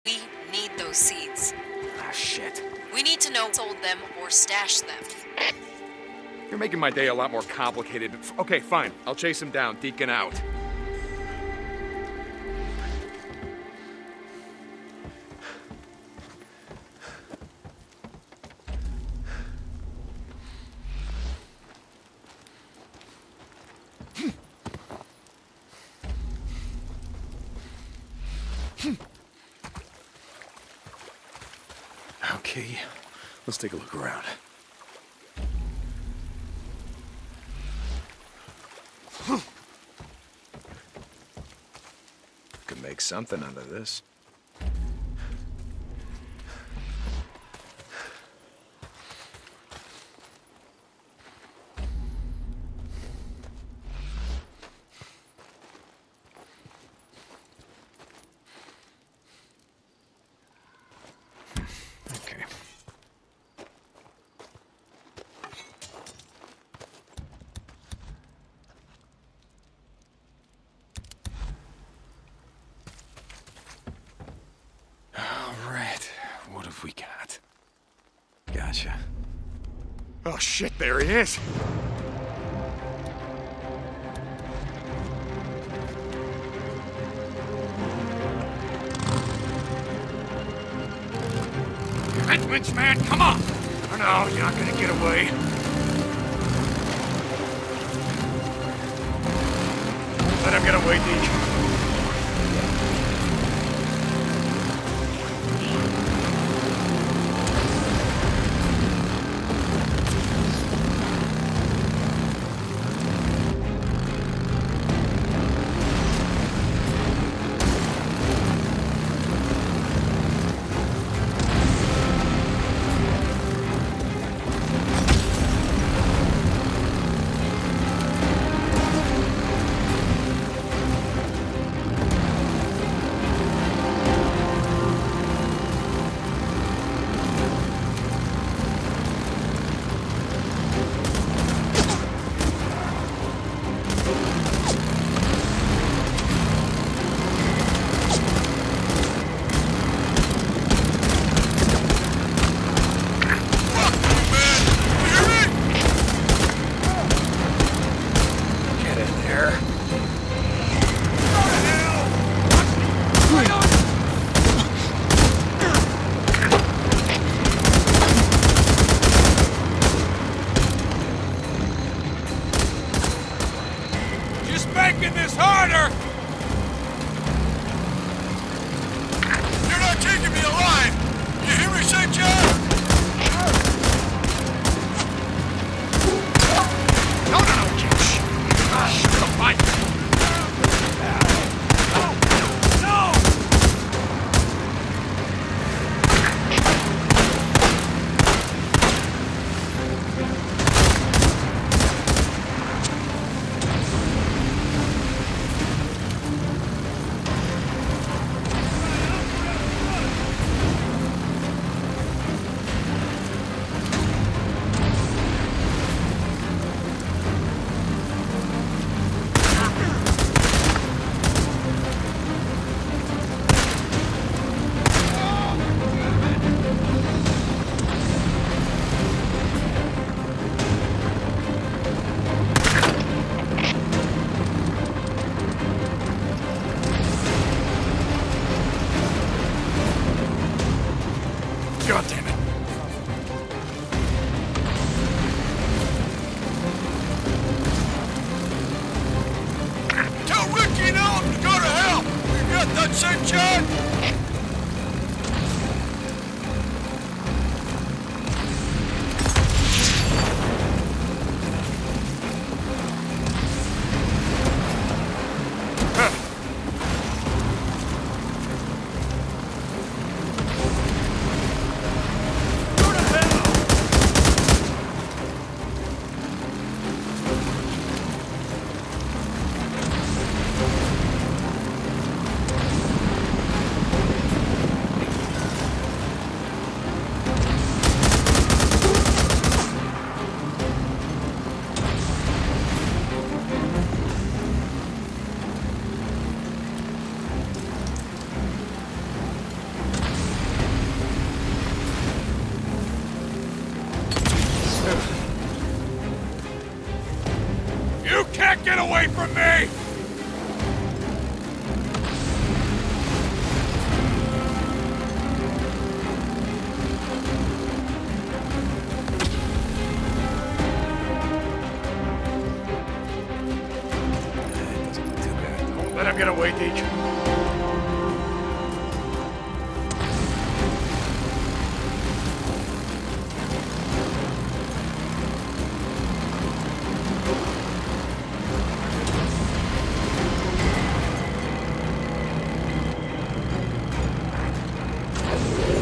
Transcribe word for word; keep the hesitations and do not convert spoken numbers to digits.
We need those seeds. Ah, shit. We need to know who sold them or stashed them. You're making my day a lot more complicated. Okay, fine. I'll chase him down. Deacon out. Okay, let's take a look around. Could make something out of this. Okay. All right, what have we got? Gotcha. Oh, shit, there he is. Winch, man, come on! Oh, no, you're not gonna get away. Let him get away, Deke. Making this harder! You're not taking me alive! You hear me say, John? No, no, no, kid. Shh. Come fight. God damn it. Tell Ricky and Ellen to go to hell! You got that, Saint John? Ugh.